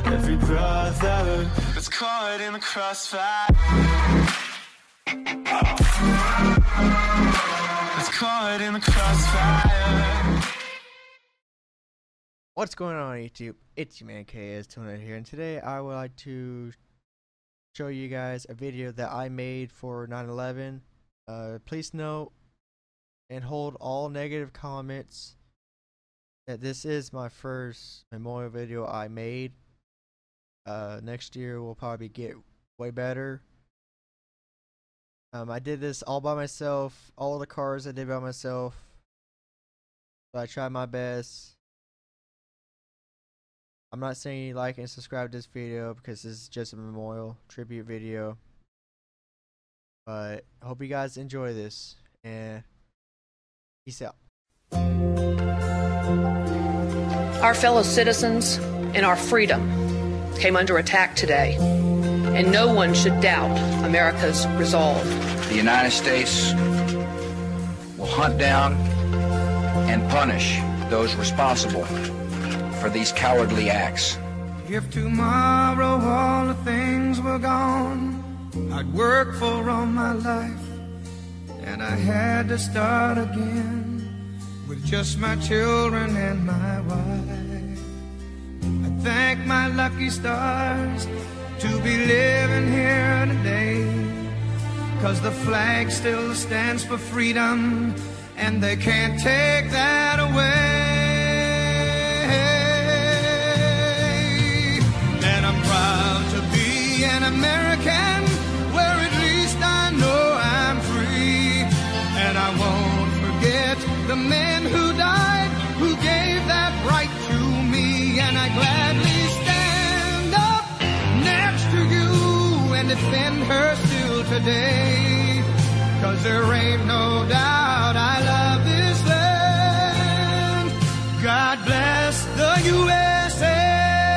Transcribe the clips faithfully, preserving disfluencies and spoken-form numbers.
every brother that's caught in the crossfire, that's caught in the crossfire. What's going on YouTube? It's your man K S Tuna here, and today I would like to show you guys a video that I made for nine eleven. Uh, please note and hold all negative comments that this is my first memorial video I made. Uh, next year will probably get way better. Um, I did this all by myself. All the cars I did by myself. So I tried my best. I'm not saying you like and subscribe to this video because this is just a memorial tribute video. But I hope you guys enjoy this, and peace out. Our fellow citizens and our freedom came under attack today, and no one should doubt America's resolve. The United States will hunt down and punish those responsible for these cowardly acts. If tomorrow all the things were gone I'd work for all my life, and I had to start again with just my children and my wife. I thank my lucky stars to be living here today, 'cause the flag still stands for freedom, and they can't take that away. And I'm proud to be an American, where at least I know I'm free. And I won't forget the men who died, who gave that right to me. And I gladly stand up next to you and defend her still today, 'cause there ain't no doubt I love this land. God bless the U S A.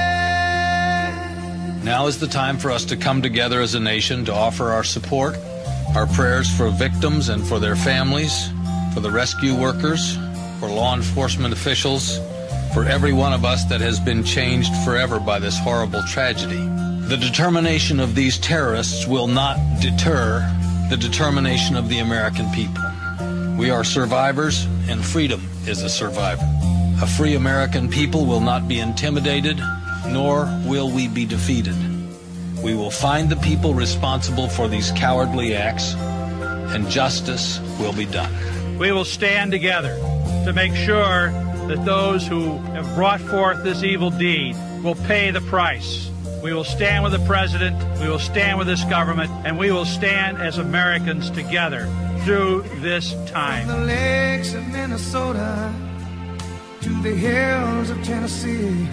Now is the time for us to come together as a nation to offer our support, our prayers for victims and for their families, for the rescue workers, for law enforcement officials, for every one of us that has been changed forever by this horrible tragedy. The determination of these terrorists will not deter the determination of the American people. We are survivors, and freedom is a survivor. A free American people will not be intimidated, nor will we be defeated. We will find the people responsible for these cowardly acts, and justice will be done. We will stand together to make sure that those who have brought forth this evil deed will pay the price. We will stand with the president, we will stand with this government, and we will stand as Americans together through this time. From the lakes of Minnesota to the hills of Tennessee,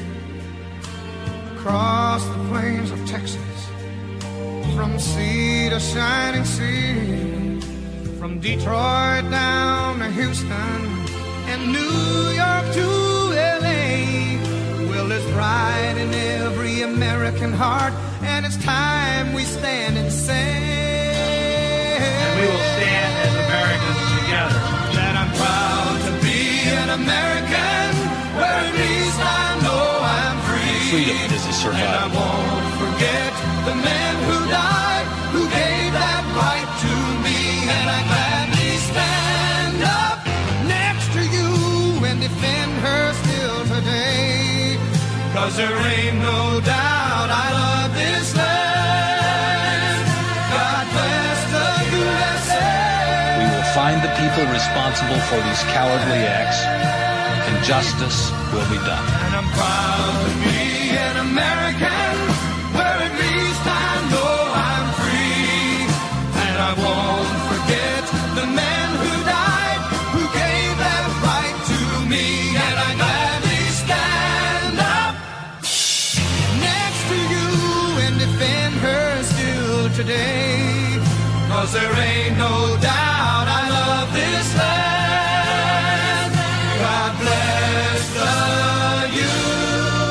across the plains of Texas, from sea to shining sea, from Detroit down to Houston and New York to L A. Well, there's pride in every American heart, and it's time we stand and say, and we will stand as Americans together. That I'm proud to be an American, where at least I know I'm free. Freedom is a survivor. And I won't forget the men who died, who gave that right to me. And I gladly stand up next to you and defend her still today, 'cause there ain't no doubt I love this land. God bless the U S A. We will find the people responsible for these cowardly acts, and justice will be done. And I'm proud to be an American, where at least I know I'm free. And I won't forget the men who died, who gave that right to me. And I gladly stand up next to you and defend her still today, 'cause there ain't no doubt I love this land. God bless the U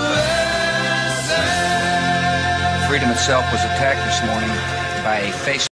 S A. Freedom itself was attacked this morning by a face